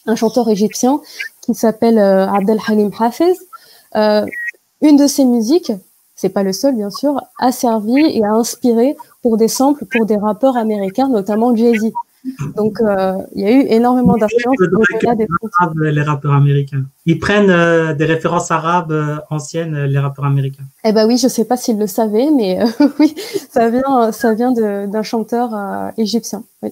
un chanteur égyptien qui s'appelle Abdel Halim Hafez. Une de ses musiques, c'est pas le seul bien sûr, a servi et a inspiré pour des samples pour des rappeurs américains, notamment Jay-Z. Donc il y a eu énormément d'influence au-delà des arabes, les rappeurs américains. Ils prennent des références arabes anciennes, les rappeurs américains. Eh ben oui, je sais pas s'ils le savaient, mais oui, ça vient d'un chanteur égyptien. Oui.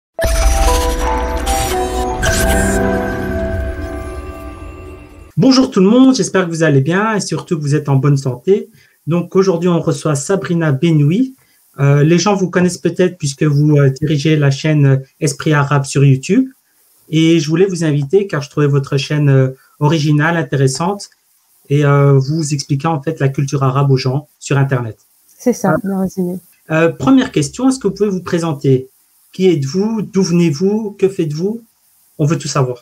Bonjour tout le monde, j'espère que vous allez bien et surtout que vous êtes en bonne santé. Donc aujourd'hui, on reçoit Sabrina Benoui. Les gens vous connaissent peut-être puisque vous dirigez la chaîne Esprit Arabe sur YouTube. Et je voulais vous inviter car je trouvais votre chaîne originale, intéressante et vous expliquant en fait la culture arabe aux gens sur Internet. C'est ça, bien résumé. Première question, est-ce que vous pouvez vous présenter? Qui êtes-vous? D'où venez-vous? Que faites-vous? On veut tout savoir.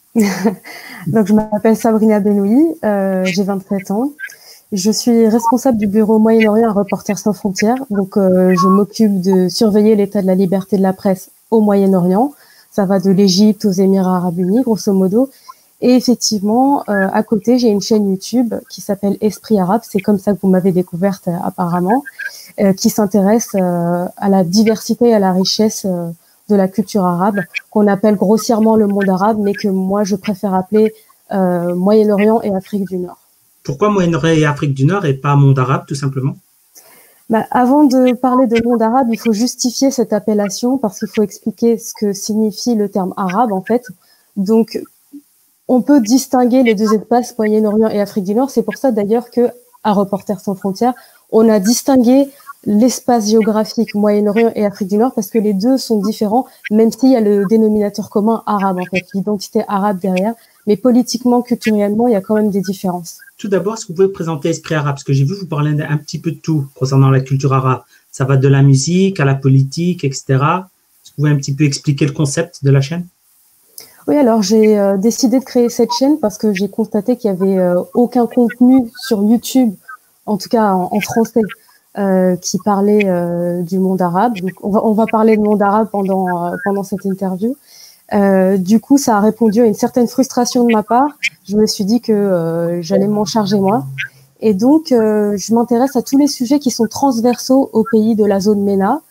Donc, je m'appelle Sabrina Benoui, j'ai 27 ans. Je suis responsable du bureau Moyen-Orient à Reporters sans frontières. Donc, je m'occupe de surveiller l'état de la liberté de la presse au Moyen-Orient. Ça va de l'Égypte aux Émirats arabes unis, grosso modo. Et effectivement, à côté, j'ai une chaîne YouTube qui s'appelle Esprit Arabe. C'est comme ça que vous m'avez découverte apparemment, qui s'intéresse à la diversité et à la richesse de la culture arabe, qu'on appelle grossièrement le monde arabe, mais que moi, je préfère appeler Moyen-Orient et Afrique du Nord. Pourquoi Moyen-Orient et Afrique du Nord et pas monde arabe, tout simplement? Avant de parler de monde arabe, il faut justifier cette appellation parce qu'il faut expliquer ce que signifie le terme arabe, en fait. Donc, on peut distinguer les deux espaces, Moyen-Orient et Afrique du Nord. C'est pour ça, d'ailleurs, que à Reporters sans frontières, on a distingué l'espace géographique Moyen-Orient et Afrique du Nord parce que les deux sont différents, même s'il y a le dénominateur commun arabe, en fait, l'identité arabe derrière. Mais politiquement, culturellement, il y a quand même des différences. Tout d'abord, est-ce que vous pouvez présenter Esprit Arabe? Parce que j'ai vu vous parler un petit peu de tout concernant la culture arabe. Ça va de la musique à la politique, etc. Est-ce que vous pouvez un petit peu expliquer le concept de la chaîne? Oui, alors j'ai décidé de créer cette chaîne parce que j'ai constaté qu'il y avait aucun contenu sur YouTube, en tout cas en français, qui parlait du monde arabe. Donc on va parler de monde arabe pendant cette interview. Du coup, ça a répondu à une certaine frustration de ma part. Je me suis dit que j'allais m'en charger moi. Et donc, je m'intéresse à tous les sujets qui sont transversaux aux pays de la zone MENA,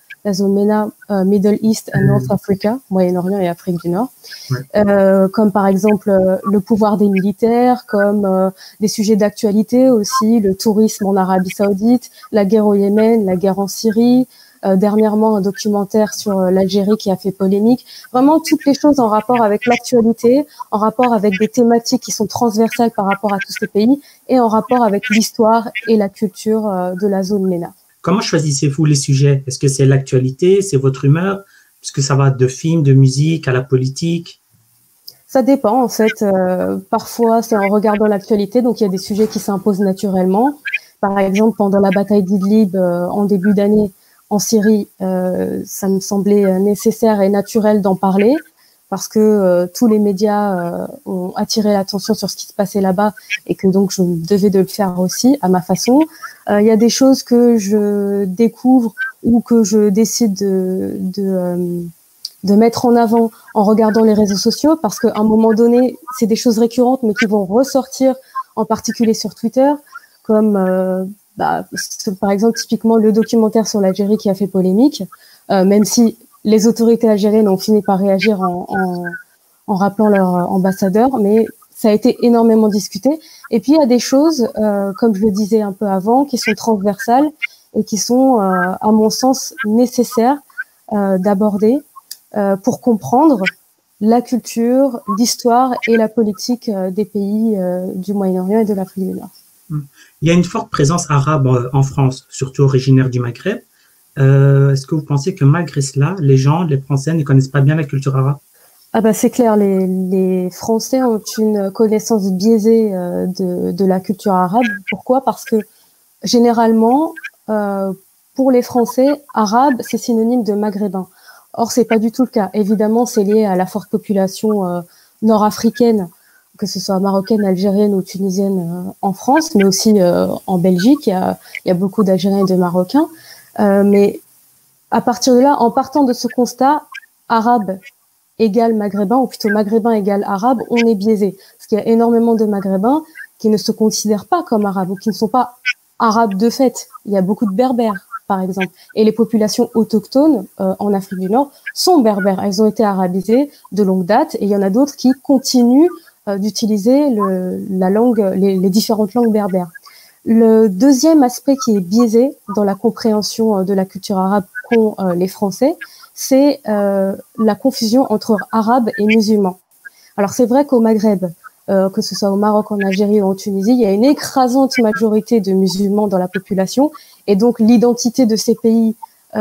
Middle East and North Africa, Moyen-Orient et Afrique du Nord. Ouais. Comme par exemple le pouvoir des militaires, comme des sujets d'actualité aussi, le tourisme en Arabie Saoudite, la guerre au Yémen, la guerre en Syrie, dernièrement un documentaire sur l'Algérie qui a fait polémique. Vraiment toutes les choses en rapport avec l'actualité, en rapport avec des thématiques qui sont transversales par rapport à tous ces pays et en rapport avec l'histoire et la culture de la zone MENA. Comment choisissez-vous les sujets? Est-ce que c'est l'actualité, c'est votre humeur? Est-ce que ça va de films, de musique à la politique? Ça dépend en fait. Parfois c'est en regardant l'actualité, donc il y a des sujets qui s'imposent naturellement. Par exemple, pendant la bataille d'Idlib en début d'année, en Syrie, ça me semblait nécessaire et naturel d'en parler parce que tous les médias ont attiré l'attention sur ce qui se passait là-bas et que donc je devais de le faire aussi à ma façon. Il y a des choses que je découvre ou que je décide de mettre en avant en regardant les réseaux sociaux parce qu'à un moment donné, c'est des choses récurrentes mais qui vont ressortir en particulier sur Twitter comme par exemple, typiquement, le documentaire sur l'Algérie qui a fait polémique, même si les autorités algériennes ont fini par réagir en rappelant leur ambassadeur, mais ça a été énormément discuté. Et puis, il y a des choses, comme je le disais un peu avant, qui sont transversales et qui sont, à mon sens, nécessaires d'aborder pour comprendre la culture, l'histoire et la politique des pays du Moyen-Orient et de l'Afrique du Nord. Il y a une forte présence arabe en France, surtout originaire du Maghreb. Est-ce que vous pensez que malgré cela, les Français ne connaissent pas bien la culture arabe? Ah bah c'est clair, les Français ont une connaissance biaisée de la culture arabe. Pourquoi? Parce que généralement, pour les Français, arabe, c'est synonyme de maghrébin. Or, c'est pas du tout le cas. Évidemment, c'est lié à la forte population nord-africaine, que ce soit marocaine, algérienne ou tunisienne en France, mais aussi en Belgique, il y a beaucoup d'Algériens et de Marocains. Mais à partir de là, en partant de ce constat, arabe égale maghrébin, ou plutôt maghrébin égale arabe, on est biaisé. Parce qu'il y a énormément de maghrébins qui ne se considèrent pas comme arabes ou qui ne sont pas arabes de fait. Il y a beaucoup de berbères, par exemple. Et les populations autochtones en Afrique du Nord sont berbères. Elles ont été arabisées de longue date et il y en a d'autres qui continuent d'utiliser la langue, les différentes langues berbères. Le deuxième aspect qui est biaisé dans la compréhension de la culture arabe qu'ont les Français, c'est la confusion entre arabes et musulmans. Alors c'est vrai qu'au Maghreb, que ce soit au Maroc, en Algérie ou en Tunisie, il y a une écrasante majorité de musulmans dans la population, et donc l'identité de ces pays,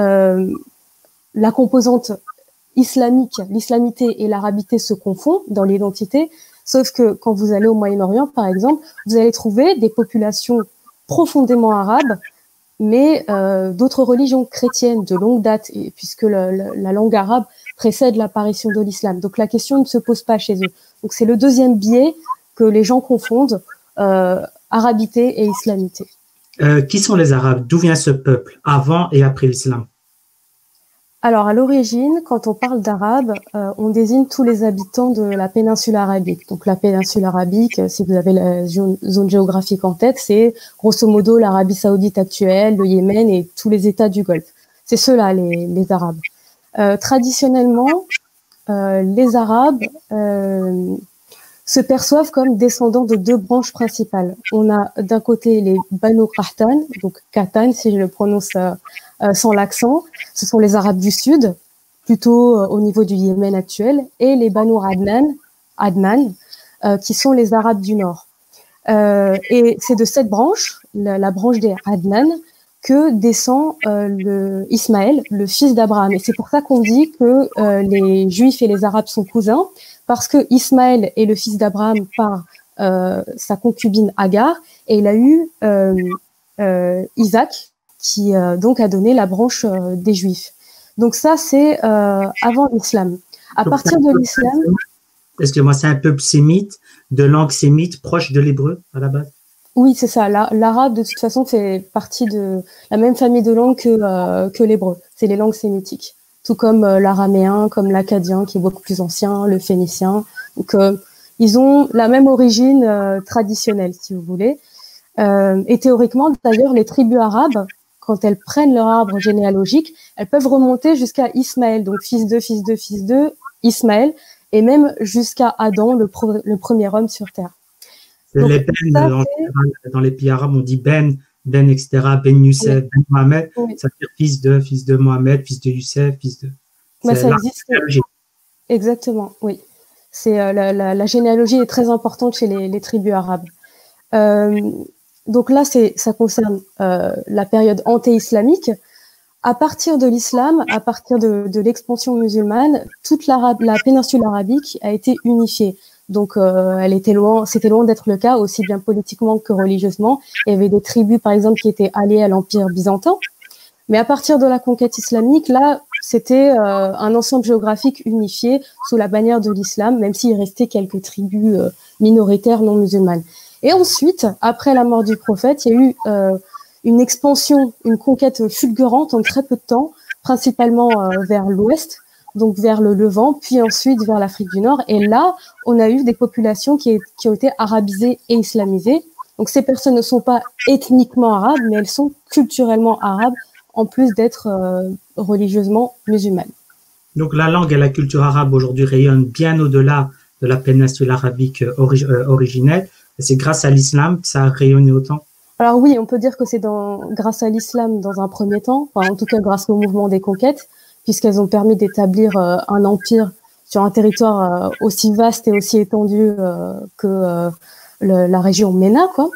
la composante islamique, l'islamité et l'arabité se confondent dans l'identité, sauf que quand vous allez au Moyen-Orient, par exemple, vous allez trouver des populations profondément arabes, mais d'autres religions chrétiennes de longue date, et puisque la langue arabe précède l'apparition de l'islam. Donc la question ne se pose pas chez eux. Donc c'est le deuxième biais que les gens confondent, arabité et islamité. Qui sont les Arabes? D'où vient ce peuple avant et après l'islam? Alors à l'origine, quand on parle d'Arabes, on désigne tous les habitants de la péninsule arabique. Donc la péninsule arabique, si vous avez la zone géographique en tête, c'est grosso modo l'Arabie saoudite actuelle, le Yémen et tous les États du Golfe. C'est ceux-là les Arabes. Traditionnellement, les Arabes se perçoivent comme descendants de deux branches principales. On a d'un côté les Banu Qahtan, donc Qahtan si je le prononce sans l'accent, ce sont les Arabes du Sud, plutôt au niveau du Yémen actuel, et les Banu Adnan, qui sont les Arabes du Nord. Et c'est de cette branche, la branche des Adnan, que descend Ismaël, le fils d'Abraham. Et c'est pour ça qu'on dit que les Juifs et les Arabes sont cousins, parce que Ismaël est le fils d'Abraham par sa concubine Agar, et il a eu Isaac, qui donc a donné la branche des Juifs. Donc ça, c'est avant l'islam. À Donc, partir de l'islam... Excusez-moi, c'est un peuple sémite, de langue sémite, proche de l'hébreu à la base? Oui, c'est ça. L'arabe, de toute façon, fait partie de la même famille de langues que l'hébreu. C'est les langues sémitiques. Tout comme l'araméen, comme l'akkadien, qui est beaucoup plus ancien, le phénicien. Donc, ils ont la même origine traditionnelle, si vous voulez. Et théoriquement, d'ailleurs, les tribus arabes, quand elles prennent leur arbre généalogique, elles peuvent remonter jusqu'à Ismaël, donc fils de Ismaël, et même jusqu'à Adam, le premier homme sur Terre. Donc, les Ben, dans les pays arabes, on dit Ben, etc., Ben Youssef, oui. Ben Mohamed, oui. Ça veut dire fils de Mohamed, fils de Youssef, fils de... Bah, ça existe. Exactement, oui. La généalogie est très importante chez les tribus arabes. Donc là, ça concerne la période anté-islamique. À partir de l'islam, à partir de l'expansion musulmane, toute la péninsule arabique a été unifiée. Donc, c'était loin d'être le cas, aussi bien politiquement que religieusement. Il y avait des tribus, par exemple, qui étaient alliées à l'Empire byzantin. Mais à partir de la conquête islamique, là, c'était un ensemble géographique unifié sous la bannière de l'islam, même s'il restait quelques tribus minoritaires non musulmanes. Et ensuite, après la mort du prophète, il y a eu une expansion, une conquête fulgurante en très peu de temps, principalement vers l'ouest, donc vers le Levant, puis ensuite vers l'Afrique du Nord. Et là, on a eu des populations qui ont été arabisées et islamisées. Donc ces personnes ne sont pas ethniquement arabes, mais elles sont culturellement arabes, en plus d'être religieusement musulmanes. Donc la langue et la culture arabe aujourd'hui rayonnent bien au-delà de la péninsule arabique originelle. Et c'est grâce à l'islam que ça a rayonné autant? Alors oui, on peut dire que c'est grâce à l'islam dans un premier temps, enfin, en tout cas grâce au mouvement des conquêtes, puisqu'elles ont permis d'établir un empire sur un territoire aussi vaste et aussi étendu que la région MENA, quoi.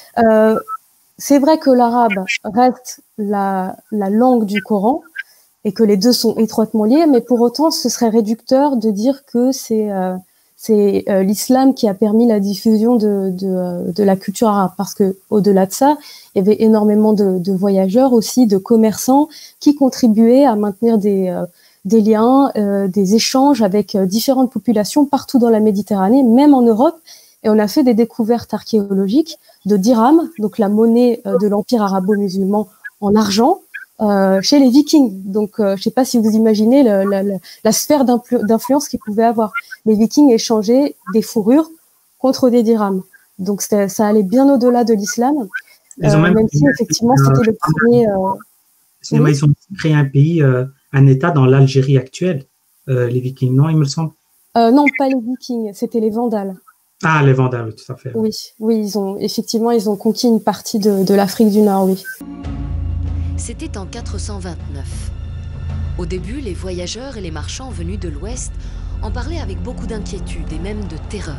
C'est vrai que l'arabe reste la langue du Coran et que les deux sont étroitement liés, mais pour autant, ce serait réducteur de dire que c'est l'islam qui a permis la diffusion de la culture arabe, parce que au-delà de ça, il y avait énormément de voyageurs aussi, de commerçants qui contribuaient à maintenir des liens, des échanges avec différentes populations partout dans la Méditerranée, même en Europe. Et on a fait des découvertes archéologiques de dirham, donc la monnaie de l'empire arabo-musulman en argent, chez les Vikings. Donc, je ne sais pas si vous imaginez la sphère d'influence qu'ils pouvaient avoir. Les Vikings échangeaient des fourrures contre des dirhams. Donc, ça allait bien au-delà de l'islam, même si effectivement c'était le premier. Oui. Ils ont créé un pays, un État dans l'Algérie actuelle, les Vikings, non, il me semble. Non, pas les Vikings, c'était les Vandales. Ah, les Vandales, tout à fait. Oui, ils ont conquis une partie de l'Afrique du Nord, oui. C'était en 429. Au début, les voyageurs et les marchands venus de l'Ouest en parlaient avec beaucoup d'inquiétude et même de terreur.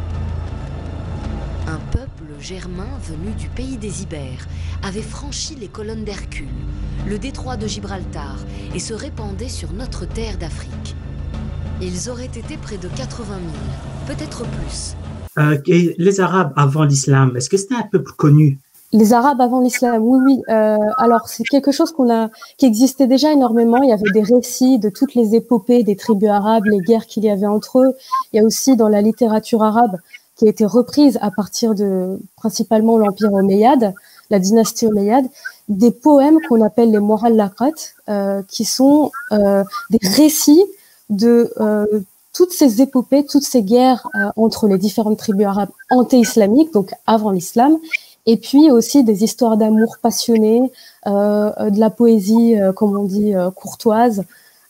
Un peuple germain venu du pays des Ibères avait franchi les colonnes d'Hercule, le détroit de Gibraltar et se répandait sur notre terre d'Afrique. Ils auraient été près de 80 000, peut-être plus. Et les Arabes avant l'islam, est-ce que c'était un peuple connu? Les Arabes avant l'islam, oui. Alors, c'est quelque chose qui existait déjà énormément. Il y avait des récits de toutes les épopées des tribus arabes, les guerres qu'il y avait entre eux. Il y a aussi dans la littérature arabe, qui a été reprise à partir de principalement l'Empire omeyyade, la dynastie omeyyade, des poèmes qu'on appelle les Mu'allaqat, qui sont des récits de toutes ces épopées, toutes ces guerres entre les différentes tribus arabes anté-islamiques, donc avant l'islam, et puis aussi des histoires d'amour passionnées, de la poésie, comme on dit, courtoise,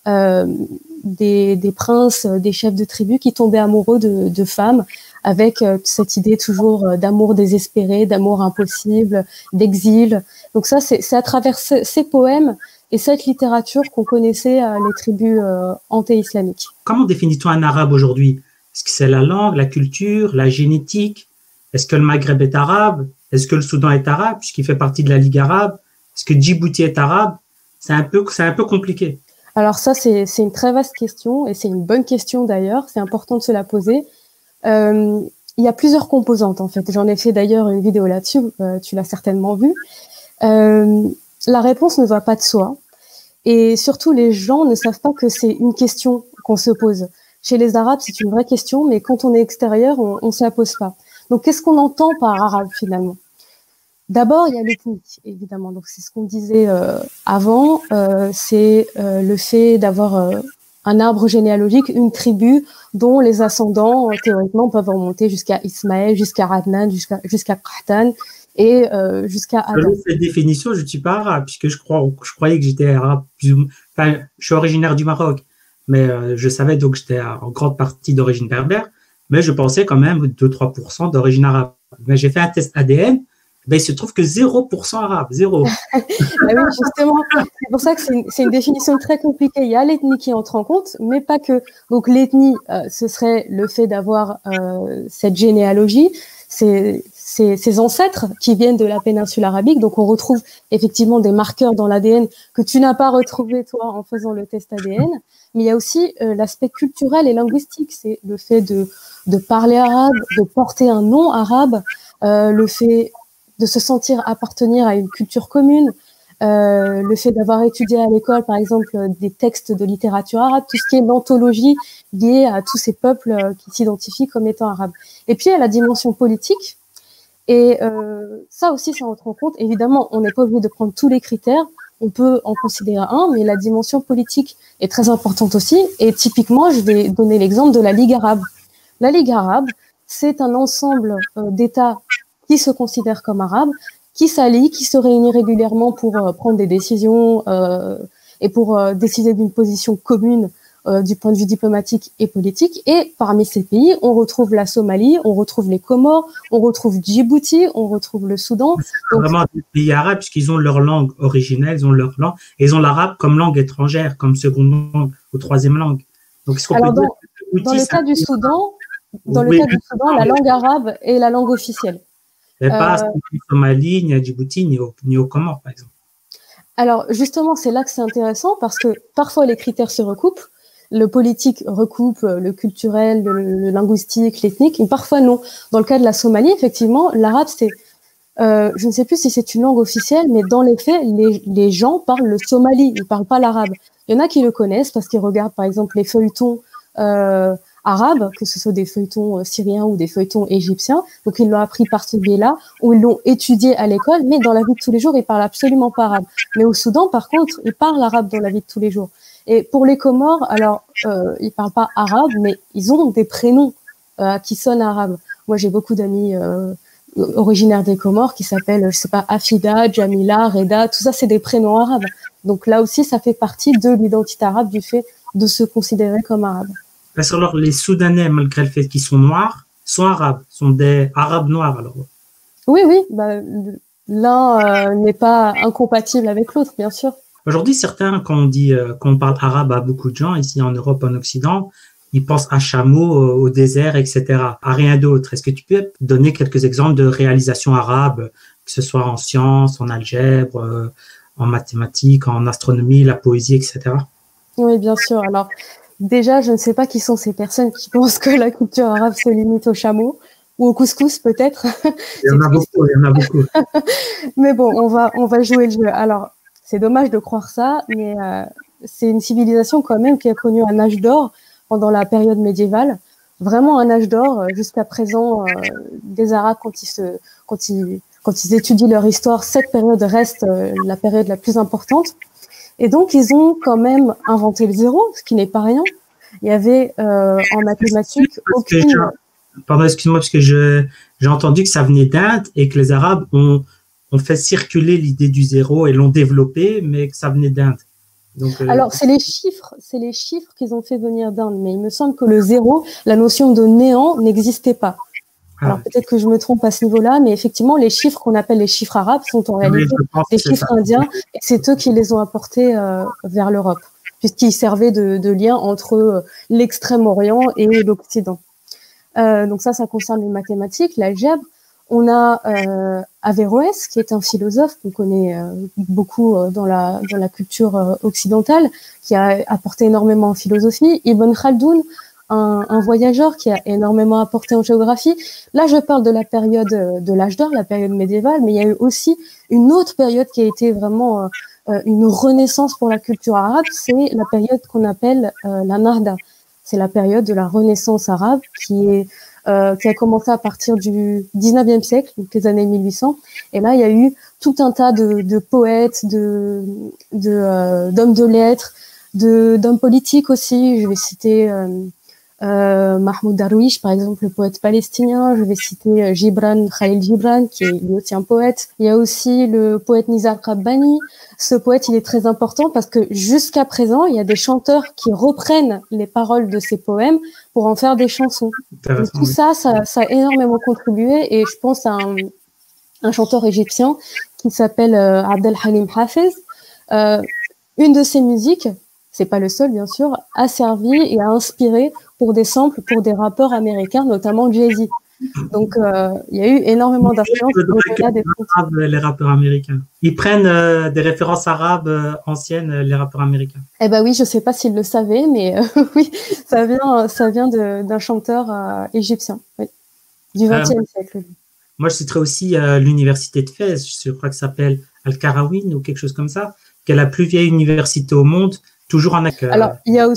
des princes, des chefs de tribu qui tombaient amoureux de femmes, avec cette idée toujours d'amour désespéré, d'amour impossible, d'exil. Donc ça, c'est à travers ces poèmes et cette littérature qu'on connaissait les tribus anté-islamiques. Comment définit-on un arabe aujourd'hui? Est-ce que c'est la langue, la culture, la génétique? Est-ce que le Maghreb est arabe? Est-ce que le Soudan est arabe, puisqu'il fait partie de la Ligue arabe? Est-ce que Djibouti est arabe? C'est un peu compliqué. Alors ça, c'est une très vaste question, et c'est une bonne question d'ailleurs. C'est important de se la poser. Il y a plusieurs composantes, en fait. J'en ai fait d'ailleurs une vidéo là-dessus, tu l'as certainement vue. La réponse ne va pas de soi. Et surtout, les gens ne savent pas que c'est une question qu'on se pose. Chez les Arabes, c'est une vraie question, mais quand on est extérieur, on ne se la pose pas. Donc, qu'est-ce qu'on entend par arabe, finalement? D'abord, il y a l'ethnique, évidemment. Donc, c'est ce qu'on disait avant. C'est le fait d'avoir un arbre généalogique, une tribu dont les ascendants, théoriquement, peuvent remonter jusqu'à Ismaël, jusqu'à Adnan, jusqu'à Qahtan et jusqu'à Adam. Selon cette définition, je ne suis pas arabe, puisque je croyais que j'étais arabe. Enfin, je suis originaire du Maroc, mais je savais donc que j'étais en grande partie d'origine berbère, mais je pensais quand même 2-3% d'origine arabe. Mais j'ai fait un test ADN, ben, il se trouve que 0% arabe, 0. Oui, justement, c'est pour ça que c'est une définition très compliquée. Il y a l'ethnie qui entre en compte, mais pas que. Donc l'ethnie, ce serait le fait d'avoir cette généalogie, ces ancêtres qui viennent de la péninsule arabique. Donc on retrouve effectivement des marqueurs dans l'ADN que tu n'as pas retrouvé toi en faisant le test ADN. Mais il y a aussi l'aspect culturel et linguistique, c'est le fait de parler arabe, de porter un nom arabe, le fait de se sentir appartenir à une culture commune, le fait d'avoir étudié à l'école, par exemple, des textes de littérature arabe, tout ce qui est l'anthologie liée à tous ces peuples qui s'identifient comme étant arabes. Et puis, il y a la dimension politique. Et ça aussi, ça entre en compte. Évidemment, on n'est pas obligé de prendre tous les critères. On peut en considérer un, mais la dimension politique est très importante aussi. Et typiquement, je vais donner l'exemple de la Ligue arabe. La Ligue arabe, c'est un ensemble d'États qui se considèrent comme arabes, qui s'allient, qui se réunissent régulièrement pour prendre des décisions et pour décider d'une position commune du point de vue diplomatique et politique. Et parmi ces pays, on retrouve la Somalie, on retrouve les Comores, on retrouve Djibouti, on retrouve le Soudan. C'est vraiment des pays arabes puisqu'ils ont leur langue originelle, ils ont leur langue, et ils ont l'arabe comme langue étrangère, comme seconde langue ou troisième langue. Donc, est-ce qu'on peut dire que dans le cas du Soudan, la langue arabe est la langue officielle. Mais pas ni en Somalie, ni à Djibouti, ni au Comores, par exemple. Alors, justement, c'est là que c'est intéressant parce que parfois les critères se recoupent. Le politique recoupe le culturel, le linguistique, l'ethnique, et parfois non. Dans le cas de la Somalie, effectivement, l'arabe, c'est, je ne sais plus si c'est une langue officielle, mais dans les faits, les gens parlent le somali, ils parlent pas l'arabe. Il y en a qui le connaissent parce qu'ils regardent, par exemple, les feuilletons arabes, que ce soit des feuilletons syriens ou des feuilletons égyptiens. Donc ils l'ont appris par ce biais-là, ou ils l'ont étudié à l'école, mais dans la vie de tous les jours, ils parlent absolument pas arabe. Mais au Soudan, par contre, ils parlent arabe dans la vie de tous les jours. Et pour les Comores, alors ils parlent pas arabe, mais ils ont des prénoms qui sonnent arabes. Moi, j'ai beaucoup d'amis originaires des Comores qui s'appellent, je sais pas, Afida, Jamila, Reda, tout ça, c'est des prénoms arabes. Donc là aussi, ça fait partie de l'identité arabe du fait de se considérer comme arabe. Parce que alors, les Soudanais, malgré le fait qu'ils sont noirs, sont arabes, sont des arabes noirs alors. Oui, oui, bah, l'un n'est pas incompatible avec l'autre, bien sûr. Aujourd'hui, certains, quand on dit qu'on parle arabe à beaucoup de gens, ici en Europe, en Occident, ils pensent à chameau, au désert, etc., à rien d'autre. Est-ce que tu peux donner quelques exemples de réalisations arabes, que ce soit en sciences, en algèbre, en mathématiques, en astronomie, la poésie, etc.? Oui, bien sûr. Alors, déjà, je ne sais pas qui sont ces personnes qui pensent que la culture arabe se limite au chameau ou au couscous, peut-être. Il y en a beaucoup, il y en a beaucoup. Mais bon, on va jouer le jeu. Alors, c'est dommage de croire ça, mais c'est une civilisation quand même qui a connu un âge d'or pendant la période médiévale. Vraiment un âge d'or. Jusqu'à présent, des Arabes, quand ils étudient leur histoire, cette période reste la période la plus importante. Et donc, ils ont quand même inventé le zéro, ce qui n'est pas rien. Il y avait en mathématiques aucune... Pardon, excuse-moi, parce que j'ai entendu que ça venait d'Inde et que les Arabes ont fait circuler l'idée du zéro et l'ont développé, mais que ça venait d'Inde. Donc, alors, c'est les chiffres qu'ils ont fait venir d'Inde, mais il me semble que le zéro, la notion de néant n'existait pas. Alors peut-être que je me trompe à ce niveau-là, mais effectivement, les chiffres qu'on appelle les chiffres arabes sont en réalité des chiffres indiens, et c'est eux qui les ont apportés vers l'Europe, puisqu'ils servaient de lien entre l'Extrême-Orient et l'Occident. Donc ça concerne les mathématiques, l'algèbre. On a Averroès, qui est un philosophe qu'on connaît beaucoup dans la culture occidentale, qui a apporté énormément en philosophie. Ibn Khaldoun, un voyageur qui a énormément apporté en géographie. Là, je parle de la période de l'âge d'or, la période médiévale, mais il y a eu aussi une autre période qui a été vraiment une renaissance pour la culture arabe, c'est la période qu'on appelle la Nahda. C'est la période de la Renaissance arabe qui a commencé à partir du 19e siècle, donc les années 1800. Et là, il y a eu tout un tas de poètes, d'hommes de lettres, d'hommes politiques aussi. Je vais citer Mahmoud Darwish, par exemple, le poète palestinien. Je vais citer Khalil Gibran, qui est lui aussi un poète. Il y a aussi le poète Nizar Qabbani. Ce poète, il est très important parce que jusqu'à présent, il y a des chanteurs qui reprennent les paroles de ces poèmes pour en faire des chansons. Donc, tout ça a énormément contribué, et je pense à un chanteur égyptien qui s'appelle Abdel Halim Hafez. Une de ses musiques, c'est pas le seul bien sûr, a servi et a inspiré pour des samples pour des rappeurs américains, notamment Jay-Z. Donc il y a eu énormément d'influence les rappeurs américains. Ils prennent des références arabes anciennes, les rappeurs américains. Eh ben oui, je sais pas s'ils le savaient, mais oui, ça vient d'un chanteur égyptien, oui, du XXe siècle. Moi, je citerai aussi l'université de Fès, je crois que ça s'appelle Al-Qarawin ou quelque chose comme ça, qui est la plus vieille université au monde, toujours en accueil. Alors, il y a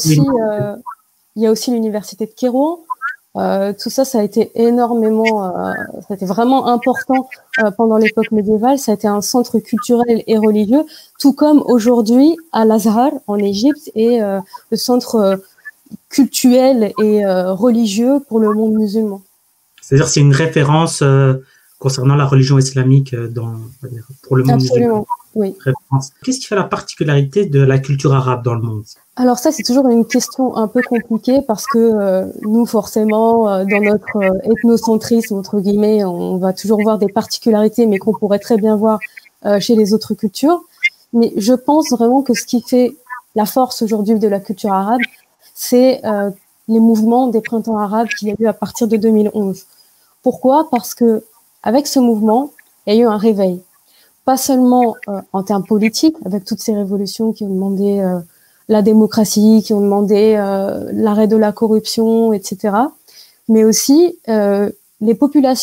aussi l'université de Kérouan. Tout ça a été énormément, ça a été vraiment important pendant l'époque médiévale. Ça a été un centre culturel et religieux, tout comme aujourd'hui à l'Azhar en Égypte est le centre cultuel et religieux pour le monde musulman. C'est-à-dire c'est une référence concernant la religion islamique pour le monde musulman. Oui. Qu'est-ce qui fait la particularité de la culture arabe dans le monde? Alors ça, c'est toujours une question un peu compliquée parce que nous, forcément, dans notre ethnocentrisme, entre guillemets, on va toujours voir des particularités, mais qu'on pourrait très bien voir chez les autres cultures. Mais je pense vraiment que ce qui fait la force aujourd'hui de la culture arabe, c'est les mouvements des printemps arabes qu'il y a eu à partir de 2011. Pourquoi? Parce que avec ce mouvement, il y a eu un réveil. Pas seulement en termes politiques, avec toutes ces révolutions qui ont demandé la démocratie, qui ont demandé l'arrêt de la corruption, etc. Mais aussi, les populations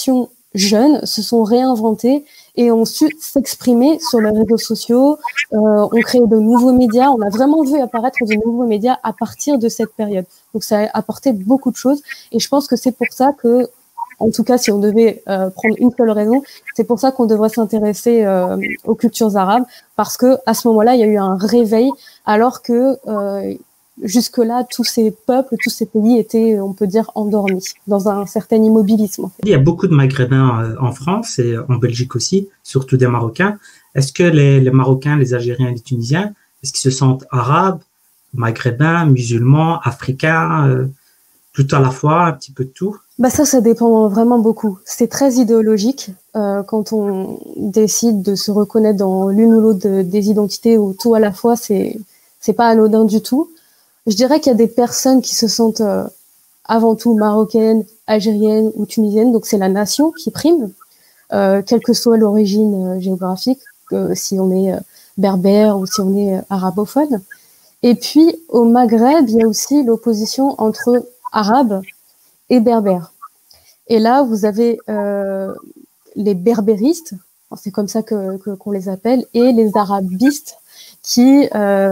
jeunes se sont réinventés et ont su s'exprimer sur les réseaux sociaux, ont créé de nouveaux médias. On a vraiment vu apparaître de nouveaux médias à partir de cette période. Donc ça a apporté beaucoup de choses et je pense que c'est pour ça que, en tout cas si on devait prendre une seule raison, c'est pour ça qu'on devrait s'intéresser aux cultures arabes, parce que à ce moment-là, il y a eu un réveil, alors que jusque-là, tous ces peuples, tous ces pays étaient, on peut dire, endormis dans un certain immobilisme. En fait. Il y a beaucoup de Maghrébins en France et en Belgique aussi, surtout des Marocains. Est-ce que les Marocains, les Algériens et les Tunisiens, est-ce qu'ils se sentent arabes, maghrébins, musulmans, africains, tout à la fois, un petit peu de tout? Bah ça dépend vraiment beaucoup. C'est très idéologique quand on décide de se reconnaître dans l'une ou l'autre des identités ou tout à la fois. C'est pas anodin du tout. Je dirais qu'il y a des personnes qui se sentent avant tout marocaines, algériennes ou tunisiennes, donc c'est la nation qui prime, quelle que soit l'origine géographique, si on est berbère ou si on est arabophone. Et puis au Maghreb, il y a aussi l'opposition entre arabes et berbères. Et là, vous avez les berbéristes, c'est comme ça qu'on les appelle, et les arabistes qui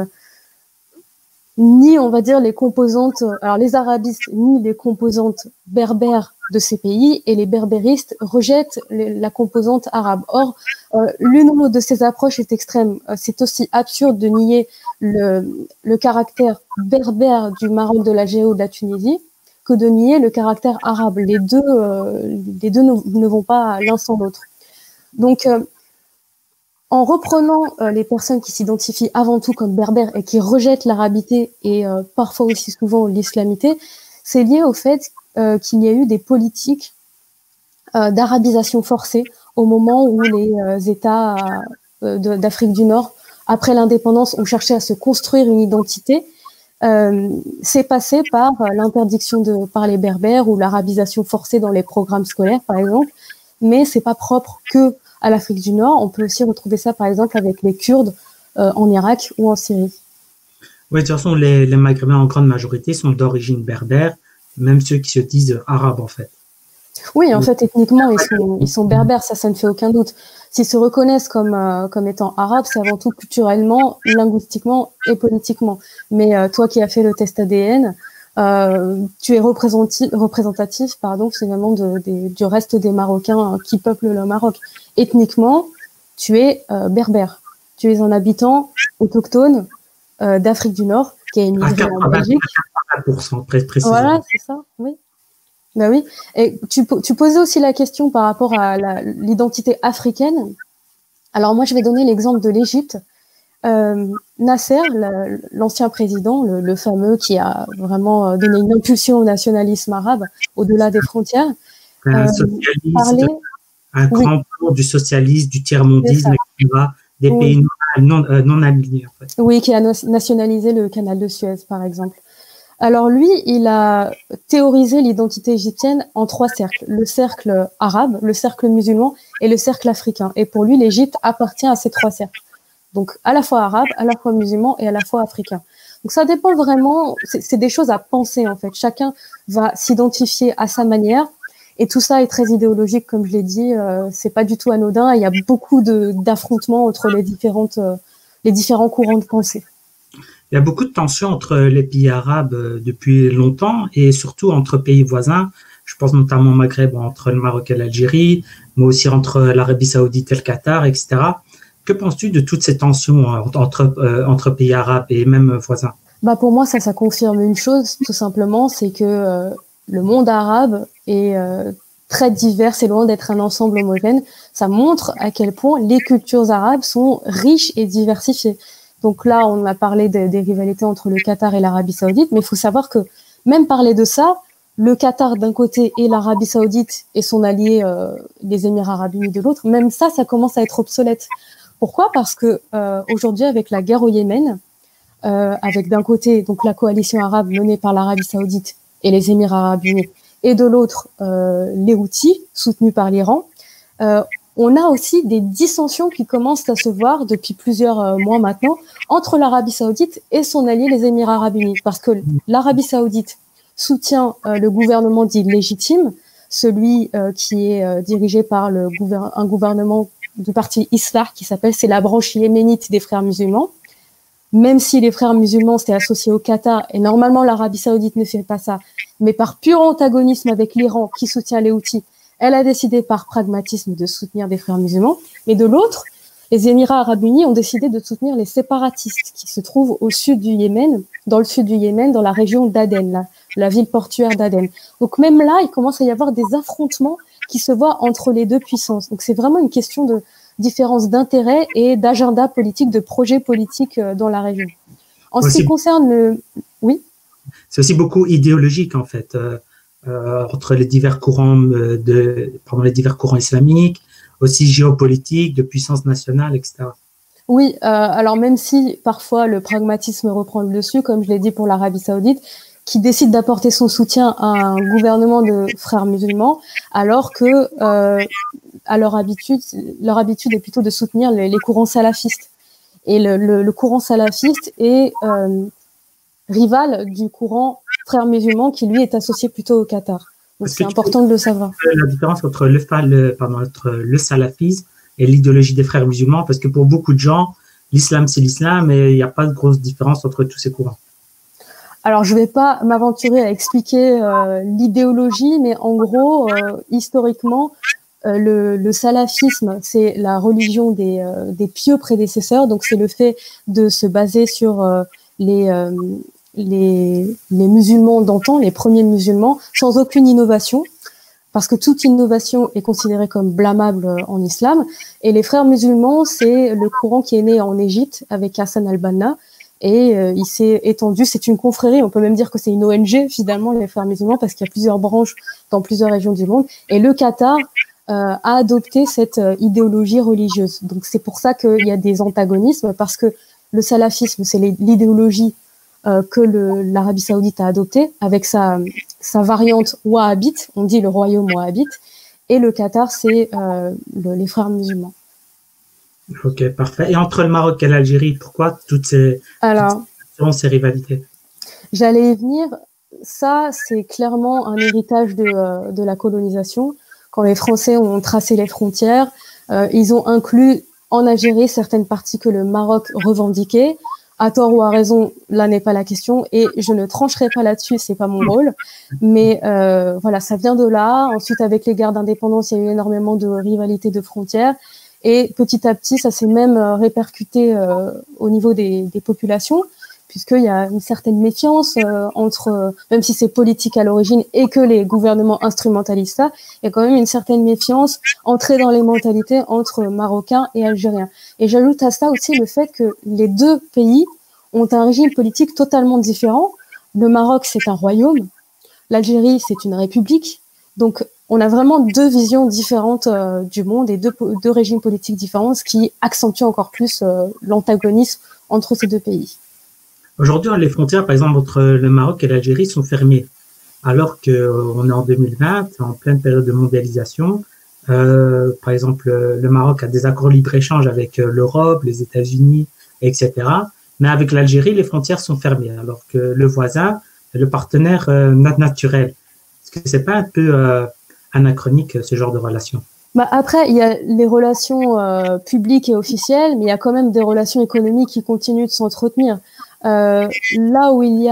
ni, on va dire, les composantes, alors les arabistes ni les composantes berbères de ces pays, et les berbéristes rejettent la composante arabe. Or, l'une ou l'autre de ces approches est extrême. C'est aussi absurde de nier le caractère berbère du Maroc, de l'Algérie ou de la Tunisie que de nier le caractère arabe. Les deux ne vont pas l'un sans l'autre. Donc, en reprenant les personnes qui s'identifient avant tout comme berbères et qui rejettent l'arabité et parfois aussi souvent l'islamité, c'est lié au fait qu'il y a eu des politiques d'arabisation forcée au moment où les États d'Afrique du Nord, après l'indépendance, ont cherché à se construire une identité. C'est passé par l'interdiction de parler berbère ou l'arabisation forcée dans les programmes scolaires, par exemple, mais c'est pas propre que à l'Afrique du Nord. On peut aussi retrouver ça, par exemple, avec les Kurdes en Irak ou en Syrie. Oui, de toute façon, les Maghrébins en grande majorité sont d'origine berbère, même ceux qui se disent arabes, en fait. Oui, en fait, ethniquement, ils sont berbères, ça ne fait aucun doute. S'ils se reconnaissent comme étant arabes, c'est avant tout culturellement, linguistiquement et politiquement. Mais toi qui as fait le test ADN, tu es représentatif, finalement, du reste des Marocains qui peuplent le Maroc. Ethniquement, tu es berbère. Tu es un habitant autochtone d'Afrique du Nord qui a émigré en Belgique. 80%, précisément. Voilà, c'est ça, oui. Ben oui. Et tu posais aussi la question par rapport à l'identité africaine. Alors moi, je vais donner l'exemple de l'Égypte. Nasser, l'ancien président, le fameux qui a vraiment donné une impulsion au nationalisme arabe au-delà des frontières, parlait un grand cours du socialisme, du tiers-mondisme, etc., des pays non alignés. En fait. Oui, qui a nationalisé le canal de Suez, par exemple. Alors lui, il a théorisé l'identité égyptienne en 3 cercles. Le cercle arabe, le cercle musulman et le cercle africain. Et pour lui, l'Égypte appartient à ces 3 cercles. Donc à la fois arabe, à la fois musulman et à la fois africain. Donc ça dépend vraiment, c'est des choses à penser en fait. Chacun va s'identifier à sa manière. Et tout ça est très idéologique, comme je l'ai dit. C'est pas du tout anodin. Il y a beaucoup d'affrontements entre les différents courants de pensée. Il y a beaucoup de tensions entre les pays arabes depuis longtemps et surtout entre pays voisins. Je pense notamment au Maghreb, entre le Maroc et l'Algérie, mais aussi entre l'Arabie Saoudite et le Qatar, etc. Que penses-tu de toutes ces tensions entre pays arabes et même voisins? Bah pour moi, ça confirme une chose, tout simplement, c'est que le monde arabe est très divers, c'est loin d'être un ensemble homogène. Ça montre à quel point les cultures arabes sont riches et diversifiées. Donc là, on a parlé des rivalités entre le Qatar et l'Arabie Saoudite, mais il faut savoir que même parler de ça, le Qatar d'un côté et l'Arabie Saoudite et son allié, les Émirats Arabes Unis de l'autre, même ça commence à être obsolète. Pourquoi? Parce que aujourd'hui, avec la guerre au Yémen, avec d'un côté donc la coalition arabe menée par l'Arabie Saoudite et les Émirats Arabes Unis, et de l'autre les Houthis soutenus par l'Iran, on a aussi des dissensions qui commencent à se voir depuis plusieurs mois maintenant entre l'Arabie Saoudite et son allié les Émirats Arabes Unis, parce que l'Arabie Saoudite soutient le gouvernement dit légitime celui qui est dirigé par un gouvernement du parti Islah qui c'est la branche yéménite des frères musulmans. Même si les frères musulmans s'étaient associés au Qatar, et normalement l'Arabie Saoudite ne fait pas ça, mais par pur antagonisme avec l'Iran qui soutient les Houthis, elle a décidé par pragmatisme de soutenir des frères musulmans. Et de l'autre, les Émirats arabes unis ont décidé de soutenir les séparatistes qui se trouvent au sud du Yémen, dans la région d'Aden, la ville portuaire d'Aden. Donc même là, il commence à y avoir des affrontements qui se voient entre les deux puissances. Donc c'est vraiment une question de différence d'intérêts et d'agenda politique, de projets politiques dans la région. En ce qui concerne Oui. C'est aussi beaucoup idéologique, en fait, entre les divers courants les divers courants islamiques, aussi géopolitique, de puissance nationale, etc. Oui, alors même si parfois le pragmatisme reprend le dessus, comme je l'ai dit pour l'Arabie Saoudite, qui décide d'apporter son soutien à un gouvernement de frères musulmans, alors que leur habitude est plutôt de soutenir les courants salafistes. Et le courant salafiste est rival du courant frères musulmans qui, lui, est associé plutôt au Qatar. Donc c'est important de le savoir. La différence entre le salafisme et l'idéologie des frères musulmans, parce que pour beaucoup de gens, l'islam, c'est l'islam et il n'y a pas de grosse différence entre tous ces courants. Alors, je ne vais pas m'aventurer à expliquer l'idéologie, mais en gros, historiquement, le salafisme, c'est la religion des pieux prédécesseurs. Donc, c'est le fait de se baser sur les musulmans d'antan, les premiers musulmans, sans aucune innovation, parce que toute innovation est considérée comme blâmable en islam. Et les frères musulmans, c'est le courant qui est né en Égypte avec Hassan al-Banna. Et il s'est étendu, c'est une confrérie, on peut même dire que c'est une ONG finalement, les frères musulmans, parce qu'il y a plusieurs branches dans plusieurs régions du monde. Et le Qatar a adopté cette idéologie religieuse. Donc c'est pour ça qu'il y a des antagonismes, parce que le salafisme, c'est l'idéologie que l'Arabie Saoudite a adoptée, avec sa variante wahhabite, on dit le royaume wahhabite, et le Qatar, c'est les frères musulmans. Ok, parfait. Et entre le Maroc et l'Algérie, pourquoi toutes ces rivalités? J'allais y venir. Ça, c'est clairement un héritage de la colonisation. Quand les Français ont tracé les frontières, ils ont inclus en Algérie certaines parties que le Maroc revendiquait. À tort ou à raison, là n'est pas la question, et je ne trancherai pas là-dessus, c'est pas mon rôle. Mais voilà, ça vient de là. Ensuite, avec les guerres d'indépendance, il y a eu énormément de rivalités de frontières. Et petit à petit, ça s'est même répercuté au niveau des populations, puisqu'il y a une certaine méfiance entre, même si c'est politique à l'origine et que les gouvernements instrumentalisent ça, il y a quand même une certaine méfiance entrée dans les mentalités entre Marocains et Algériens. Et j'ajoute à ça aussi le fait que les deux pays ont un régime politique totalement différent. Le Maroc, c'est un royaume. L'Algérie, c'est une république. Donc, on a vraiment deux visions différentes du monde et deux régimes politiques différents, ce qui accentue encore plus l'antagonisme entre ces deux pays. Aujourd'hui, les frontières, par exemple, entre le Maroc et l'Algérie sont fermées, alors qu'on est en 2020, en pleine période de mondialisation. Par exemple, le Maroc a des accords libre-échange avec l'Europe, les États-Unis, etc. Mais avec l'Algérie, les frontières sont fermées, alors que le voisin est le partenaire naturel. Est-ce que c'est pas un peu anachronique, ce genre de relation? Après, il y a les relations publiques et officielles, mais il y a quand même des relations économiques qui continuent de s'entretenir. Là où il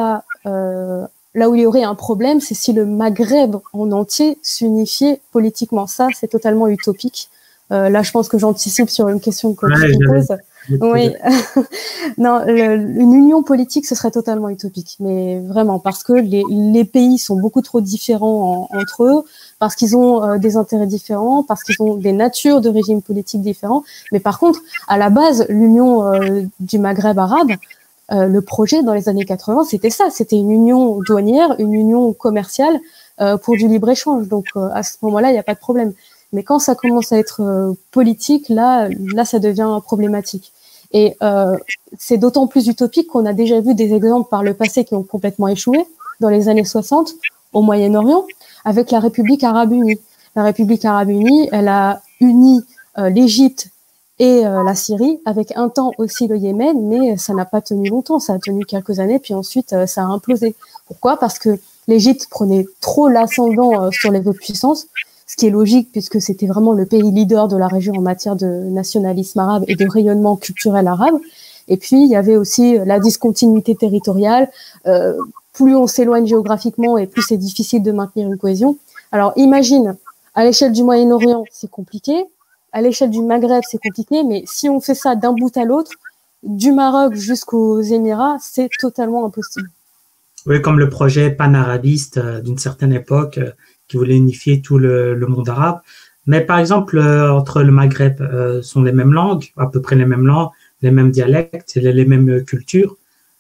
y aurait un problème, c'est si le Maghreb en entier s'unifiait politiquement. Ça, c'est totalement utopique. Là, je pense que j'anticipe sur une question que tu me poses. Oui. Non, une union politique, ce serait totalement utopique, mais vraiment, parce que les pays sont beaucoup trop différents entre eux, parce qu'ils ont des intérêts différents, parce qu'ils ont des natures de régimes politiques différents. Mais par contre, à la base, l'union du Maghreb arabe, le projet dans les années 80, c'était ça, c'était une union douanière, une union commerciale pour du libre-échange. Donc à ce moment-là, il n'y a pas de problème. Mais quand ça commence à être politique, là, ça devient problématique. Et c'est d'autant plus utopique qu'on a déjà vu des exemples par le passé qui ont complètement échoué, dans les années 60, au Moyen-Orient, avec la République arabe unie. La République arabe unie, elle a uni l'Égypte et la Syrie, avec un temps aussi le Yémen, mais ça n'a pas tenu longtemps, ça a tenu quelques années, puis ensuite ça a implosé. Pourquoi? Parce que l'Égypte prenait trop l'ascendant sur les autres puissances, ce qui est logique puisque c'était vraiment le pays leader de la région en matière de nationalisme arabe et de rayonnement culturel arabe. Et puis, il y avait aussi la discontinuité territoriale. Plus on s'éloigne géographiquement et plus c'est difficile de maintenir une cohésion. Alors, imagine, à l'échelle du Moyen-Orient, c'est compliqué. À l'échelle du Maghreb, c'est compliqué. Mais si on fait ça d'un bout à l'autre, du Maroc jusqu'aux Émirats, c'est totalement impossible. Oui, comme le projet panarabiste d'une certaine époque qui voulait unifier tout le monde arabe. Mais par exemple, entre le Maghreb, sont les mêmes langues, à peu près les mêmes langues, les mêmes dialectes, les mêmes cultures,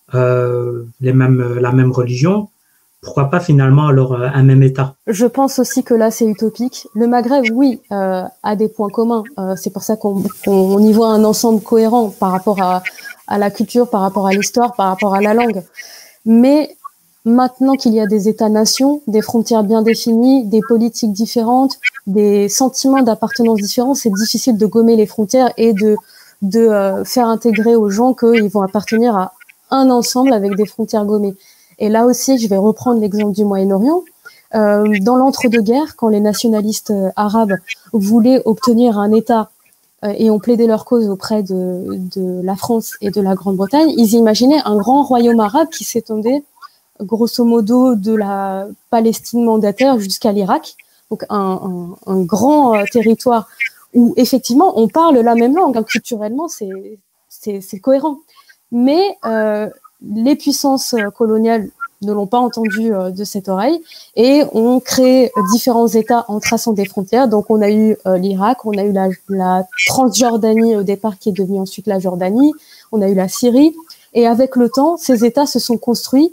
la même religion. Pourquoi pas finalement alors un même État? Je pense aussi que là, c'est utopique. Le Maghreb, oui, a des points communs. C'est pour ça qu'on y voit un ensemble cohérent par rapport à la culture, par rapport à l'histoire, par rapport à la langue. Mais maintenant qu'il y a des États-nations, des frontières bien définies, des politiques différentes, des sentiments d'appartenance différents, c'est difficile de gommer les frontières et de faire intégrer aux gens qu'ils vont appartenir à un ensemble avec des frontières gommées. Et là aussi, je vais reprendre l'exemple du Moyen-Orient. Dans l'entre-deux-guerres, quand les nationalistes arabes voulaient obtenir un État et ont plaidé leur cause auprès de la France et de la Grande-Bretagne, ils imaginaient un grand royaume arabe qui s'étendait grosso modo de la Palestine mandataire jusqu'à l'Irak. Donc un grand territoire où effectivement on parle la même langue, hein, culturellement c'est cohérent. Mais les puissances coloniales ne l'ont pas entendu de cette oreille et ont créé différents États en traçant des frontières. Donc on a eu l'Irak, on a eu la Transjordanie au départ qui est devenue ensuite la Jordanie, on a eu la Syrie et avec le temps ces États se sont construits,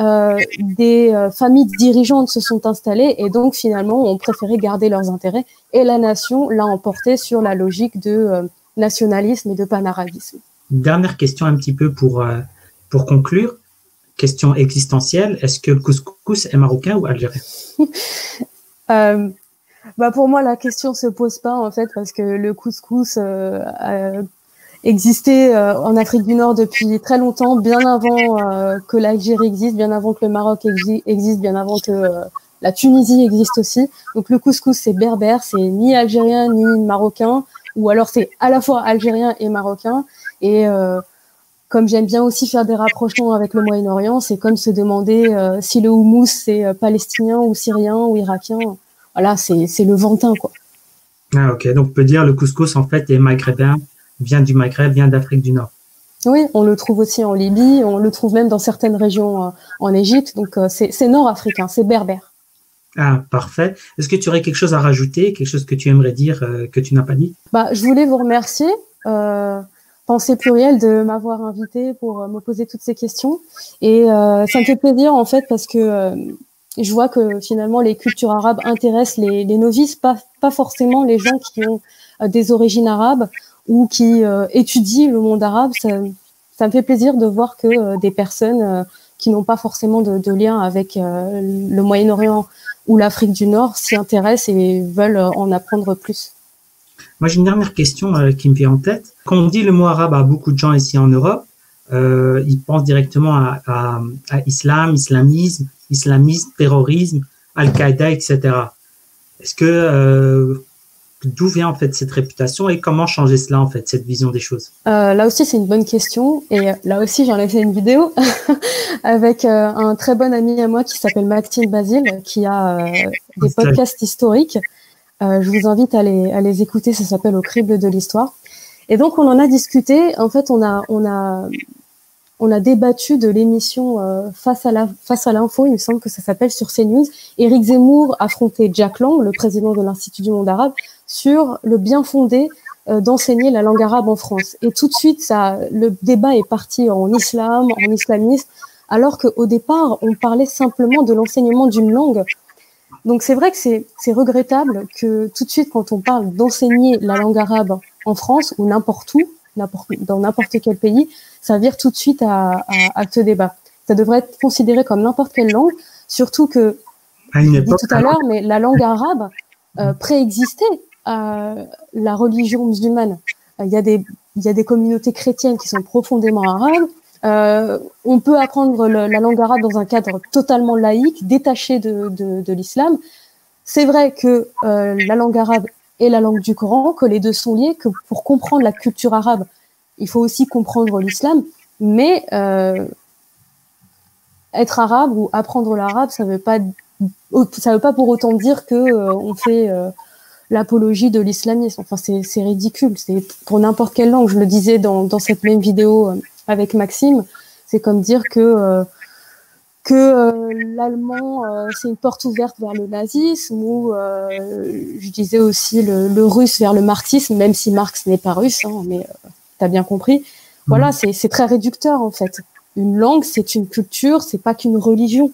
des familles dirigeantes se sont installées et donc finalement ont préféré garder leurs intérêts et la nation l'a emporté sur la logique de nationalisme et de panarabisme. Dernière question un petit peu pour conclure. Question existentielle. Est-ce que le couscous est marocain ou algérien? Pour moi, la question se pose pas en fait parce que le couscous existait en Afrique du Nord depuis très longtemps, bien avant que l'Algérie existe, bien avant que le Maroc existe, bien avant que la Tunisie existe aussi. Donc le couscous c'est berbère, c'est ni algérien ni marocain, ou alors c'est à la fois algérien et marocain. Et comme j'aime bien aussi faire des rapprochements avec le Moyen-Orient, c'est comme se demander si le houmous c'est palestinien ou syrien ou irakien. Voilà, c'est le Ventin quoi. Ah ok, donc on peut dire le couscous en fait est maghrébin, vient du Maghreb, vient d'Afrique du Nord. Oui, on le trouve aussi en Libye, on le trouve même dans certaines régions en Égypte, donc c'est nord-africain, c'est berbère. Ah, parfait. Est-ce que tu aurais quelque chose à rajouter, quelque chose que tu aimerais dire que tu n'as pas dit? Je voulais vous remercier, Pensée Plurielle, de m'avoir invité pour me poser toutes ces questions. Et ça me fait plaisir en fait parce que je vois que finalement les cultures arabes intéressent les novices, pas forcément les gens qui ont des origines arabes ou qui étudient le monde arabe. Ça me fait plaisir de voir que des personnes qui n'ont pas forcément de lien avec le Moyen-Orient ou l'Afrique du Nord s'y intéressent et veulent en apprendre plus. Moi, j'ai une dernière question qui me vient en tête. Quand on dit le mot arabe à beaucoup de gens ici en Europe, ils pensent directement à islam, islamisme, terrorisme, Al-Qaïda, etc. Est-ce que d'où vient en fait cette réputation et comment changer cela en fait, cette vision des choses? Là aussi, c'est une bonne question et là aussi, j'en ai fait une vidéo avec un très bon ami à moi qui s'appelle Maxime Basile, qui a des podcasts historiques. Je vous invite à les écouter, ça s'appelle Au crible de l'histoire. Et donc, on en a discuté. En fait, on a débattu de l'émission Face à l'info, il me semble que ça s'appelle, sur CNews. Éric Zemmour affrontait Jack Lang, le président de l'Institut du monde arabe, sur le bien fondé d'enseigner la langue arabe en France. Et tout de suite, le débat est parti en islam, en islamisme, alors qu'au départ, on parlait simplement de l'enseignement d'une langue. Donc c'est vrai que c'est regrettable que tout de suite, quand on parle d'enseigner la langue arabe en France ou n'importe où, dans n'importe quel pays, ça vire tout de suite à ce débat. Ça devrait être considéré comme n'importe quelle langue, surtout que, je l'ai dit tout à l'heure, mais la langue arabe préexistait à la religion musulmane. Il y a des communautés chrétiennes qui sont profondément arabes. On peut apprendre la langue arabe dans un cadre totalement laïque, détaché de l'islam. C'est vrai que la langue arabe est la langue du Coran, que les deux sont liés, que pour comprendre la culture arabe, il faut aussi comprendre l'islam, mais être arabe ou apprendre l'arabe, ça veut pas pour autant dire que on fait l'apologie de l'islamisme. Enfin, c'est ridicule. C'est pour n'importe quelle langue. Je le disais dans cette même vidéo avec Maxime. C'est comme dire que l'allemand c'est une porte ouverte vers le nazisme, ou je disais aussi le russe vers le marxisme, même si Marx n'est pas russe, hein, mais t'as bien compris. Voilà, c'est très réducteur en fait. Une langue, c'est une culture, c'est pas qu'une religion.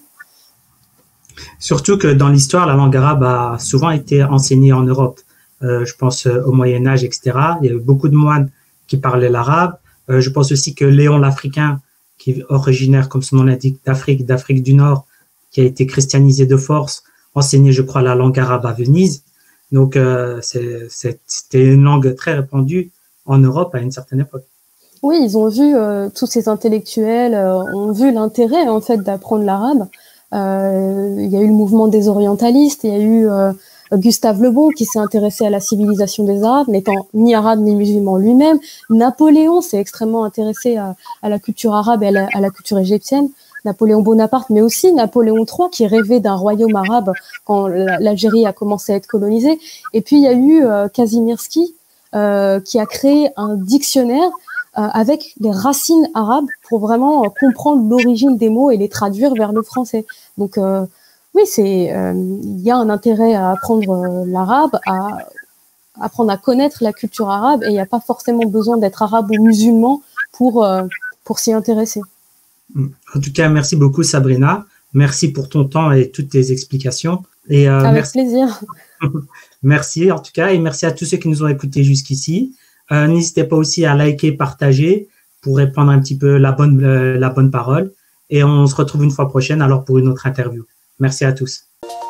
Surtout que dans l'histoire, la langue arabe a souvent été enseignée en Europe. Je pense au Moyen-Âge, etc. Il y a eu beaucoup de moines qui parlaient l'arabe. Je pense aussi que Léon l'Africain, qui est originaire, comme son nom l'indique, d'Afrique du Nord, qui a été christianisé de force, enseignait, je crois, la langue arabe à Venise. Donc, c'était une langue très répandue en Europe à une certaine époque. Oui, ils ont vu, tous ces intellectuels ont vu l'intérêt en fait d'apprendre l'arabe. Il y a eu le mouvement des orientalistes, il y a eu Gustave Le Bon qui s'est intéressé à la civilisation des Arabes, n'étant ni arabe ni musulman lui-même. Napoléon s'est extrêmement intéressé à la culture arabe et à la culture égyptienne. Napoléon Bonaparte, mais aussi Napoléon III qui rêvait d'un royaume arabe quand l'Algérie a commencé à être colonisée. Et puis il y a eu Kazimierski qui a créé un dictionnaire avec les racines arabes pour vraiment comprendre l'origine des mots et les traduire vers le français. Donc oui, il y a un intérêt à apprendre l'arabe, à apprendre à connaître la culture arabe, et il n'y a pas forcément besoin d'être arabe ou musulman pour s'y intéresser. En tout cas, merci beaucoup Sabrina. Merci pour ton temps et toutes tes explications. Et, avec plaisir. Merci en tout cas, et merci à tous ceux qui nous ont écoutés jusqu'ici. N'hésitez pas aussi à liker, partager pour répandre un petit peu la bonne parole. Et on se retrouve une fois prochaine alors pour une autre interview. Merci à tous.